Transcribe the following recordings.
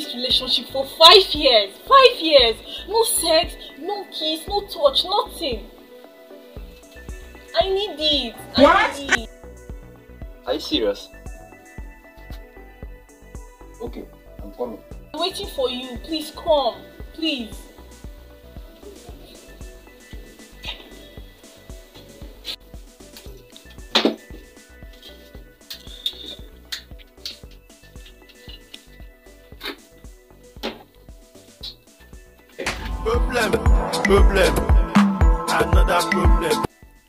this relationship for 5 years. 5 years. No sex, no kiss, no touch, nothing. I need it. I need it. Are you serious? Okay, I'm coming. I'm waiting for you. Please come. Please. Problem, another problem.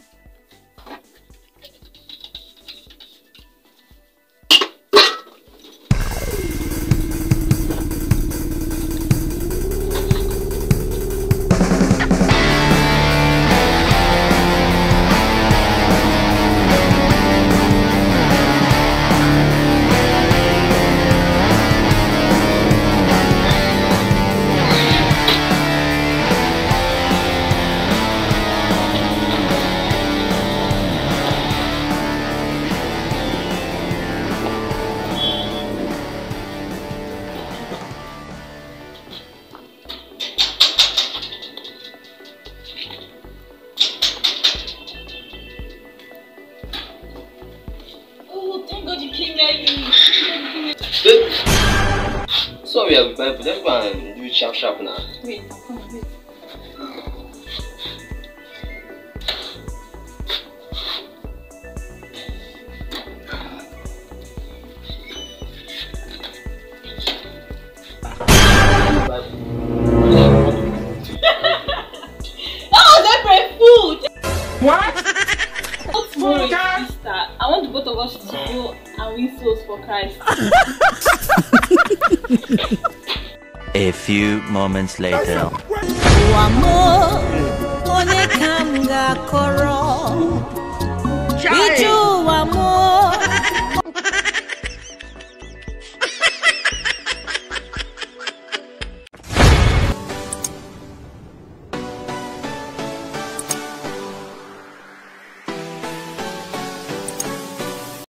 Sorry, I'll be back, but let's go and do it sharp now. Wait, I'm coming. Wait. Tomorrow is Easter. I want the both of us to go and win souls for Christ. A few moments later. Wamo,